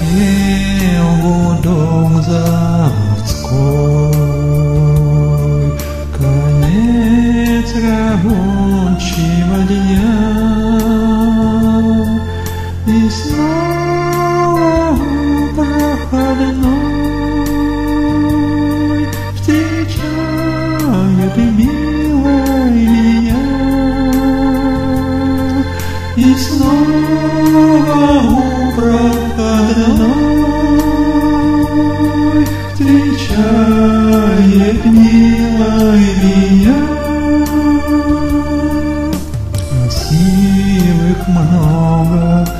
пел гудок заводской, конец рабочего дня, и снова проходной встречает милая меня, и снова проходной встречает милой меня. Красивых много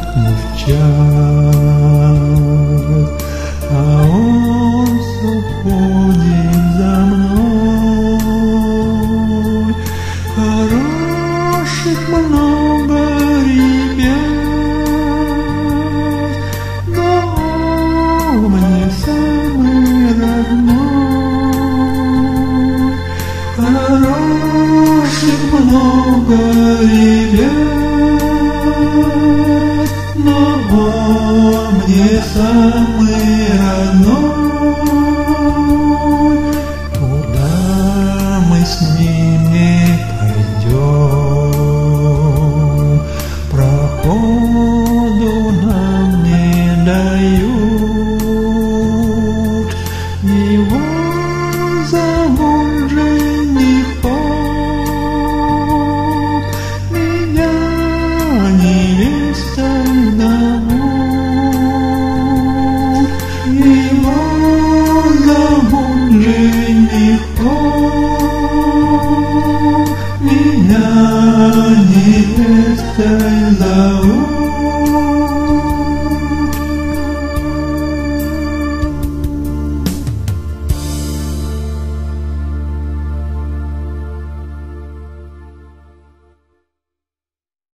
девчат, а он все ходит за мной. Хороших много ребят, но мне самый родной. Хороших много ребят, но мне самый